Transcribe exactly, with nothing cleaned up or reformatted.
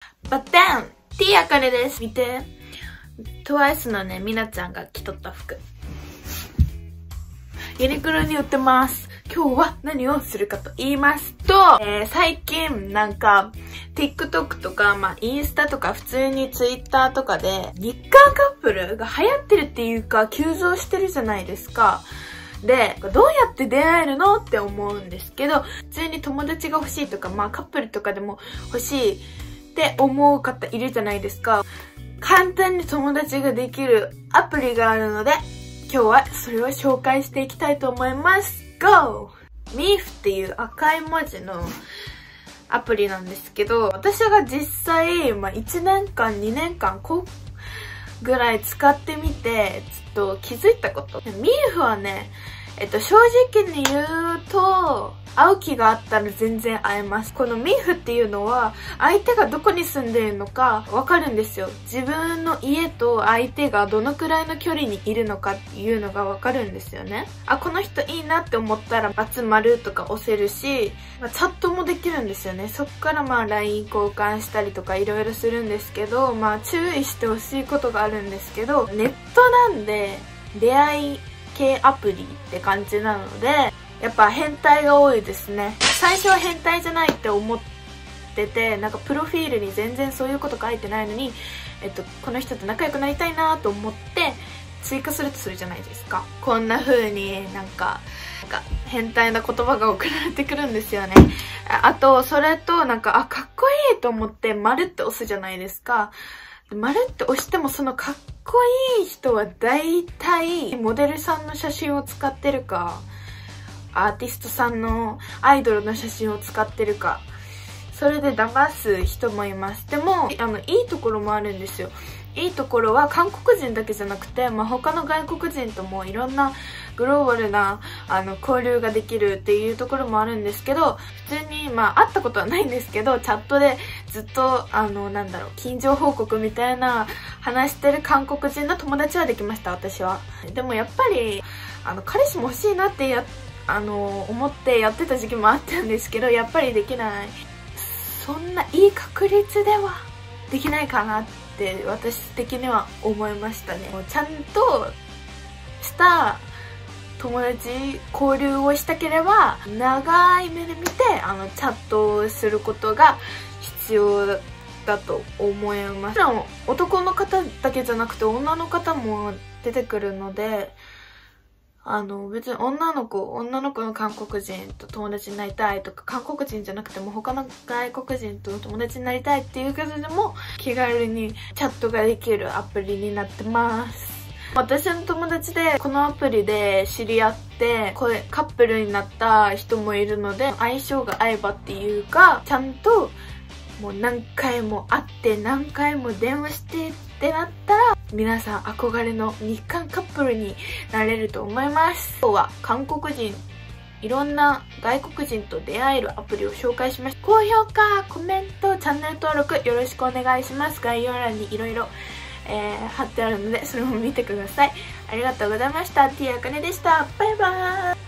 バッタン T あかねです。見て。トゥワイス のね、みなちゃんが着とった服。ユニクロに売ってます。今日は何をするかと言いますと、えー、最近なんか TikTok とか、まあ、インスタとか普通に Twitter とかで日韓カップルが流行ってるっていうか急増してるじゃないですか。で、どうやって出会えるのって思うんですけど、普通に友達が欲しいとか、まあカップルとかでも欲しいって思う方いるじゃないですか。簡単に友達ができるアプリがあるので、今日はそれを紹介していきたいと思います。ゴー ミーフ っていう赤い文字のアプリなんですけど、私が実際、まあいちねんかん、にねんかん、こうぐらい使ってみて、ちょっと気づいたこと。ミーフはね、えっと、正直に言うと、会う気があったら全然会えます。このミーフっていうのは、相手がどこに住んでいるのかわかるんですよ。自分の家と相手がどのくらいの距離にいるのかっていうのがわかるんですよね。あ、この人いいなって思ったら、集まるとか押せるし、まあ、チャットもできるんですよね。そっからまあ ライン 交換したりとかいろいろするんですけど、まあ注意してほしいことがあるんですけど、ネットなんで出会い系アプリって感じなので、やっぱ変態が多いですね。最初は変態じゃないって思ってて、なんかプロフィールに全然そういうこと書いてないのに、えっと、この人と仲良くなりたいなと思って追加するとするじゃないですか。こんな風になんか、なんか変態な言葉が送られてくるんですよね。あと、それとなんか、あ、かっこいいと思って丸って押すじゃないですか。丸って押してもそのかっこいい人は大体モデルさんの写真を使ってるか、アーティストさんのアイドルの写真を使ってるか、それで騙す人もいます。でも、あの、いいところもあるんですよ。いいところは韓国人だけじゃなくて、まあ、他の外国人ともいろんなグローバルなあの交流ができるっていうところもあるんですけど、普通にまあ会ったことはないんですけど、チャットでずっとあのなんだろう、近所報告みたいな話してる韓国人の友達はできました、私は。でもやっぱりあの彼氏も欲しいなってやあの思ってやってた時期もあったんですけど、やっぱりできない。そんないい確率ではできないかなって私的には思いましたね。ちゃんとした友達交流をしたければ長い目で見てあのチャットをすることが必要だと思います。もちろん男の方だけじゃなくて女の方も出てくるので、あの別に女の子女の子の韓国人と友達になりたいとか、韓国人じゃなくても他の外国人と友達になりたいっていう方でも気軽にチャットができるアプリになってます。私の友達でこのアプリで知り合ってこれカップルになった人もいるので、相性が合えばっていうか、ちゃんともう何回も会って何回も電話してってなったら、皆さん憧れの日韓カップルになれると思います。今日は韓国人、いろんな外国人と出会えるアプリを紹介しました。高評価、コメント、チャンネル登録よろしくお願いします。概要欄にいろいろえー、貼ってあるのでそれも見てください。ありがとうございました。T あかねでした。バイバーイ。